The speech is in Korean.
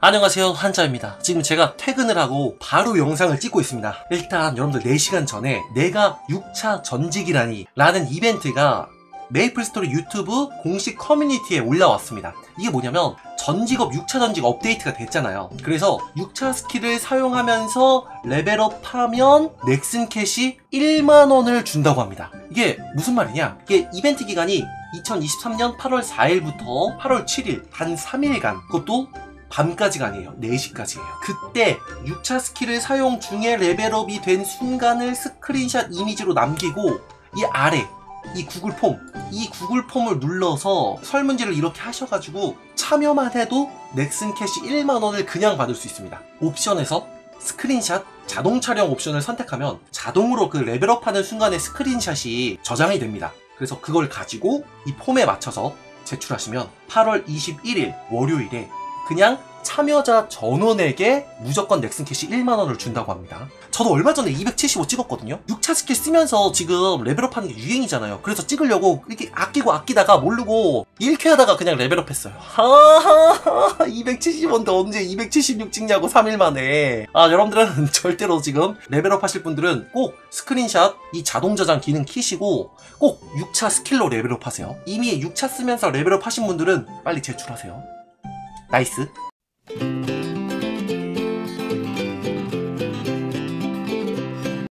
안녕하세요, 한자입니다. 지금 제가 퇴근을 하고 바로 영상을 찍고 있습니다. 일단 여러분들 4시간 전에 내가 6차 전직이라니 라는 이벤트가 메이플스토리 유튜브 공식 커뮤니티에 올라왔습니다. 이게 뭐냐면 전직업 6차 전직 업데이트가 됐잖아요. 그래서 6차 스킬을 사용하면서 레벨업하면 넥슨 캐시 1만원을 준다고 합니다. 이게 무슨 말이냐, 이게 이벤트 기간이 2023년 8월 4일부터 8월 7일 단 3일간, 그것도 밤까지가 아니에요. 4시까지예요. 그때 6차 스킬을 사용 중에 레벨업이 된 순간을 스크린샷 이미지로 남기고 이 아래 이 구글 폼을 눌러서 설문지를 이렇게 하셔가지고 참여만 해도 넥슨 캐시 1만원을 그냥 받을 수 있습니다. 옵션에서 스크린샷 자동 촬영 옵션을 선택하면 자동으로 그 레벨업하는 순간의 스크린샷이 저장이 됩니다. 그래서 그걸 가지고 이 폼에 맞춰서 제출하시면 8월 21일 월요일에 그냥 참여자 전원에게 무조건 넥슨 캐시 1만원을 준다고 합니다. 저도 얼마 전에 275 찍었거든요. 6차 스킬 쓰면서 지금 레벨업하는 게 유행이잖아요. 그래서 찍으려고 이렇게 아끼다가 모르고 1회 하다가 그냥 레벨업 했어요. 하하하, 270원인데 언제 276 찍냐고 3일 만에. 여러분들은 절대로 지금 레벨업 하실 분들은 꼭 스크린샷 이 자동 저장 기능 키시고 꼭 6차 스킬로 레벨업 하세요. 이미 6차 쓰면서 레벨업 하신 분들은 빨리 제출하세요. 나이스.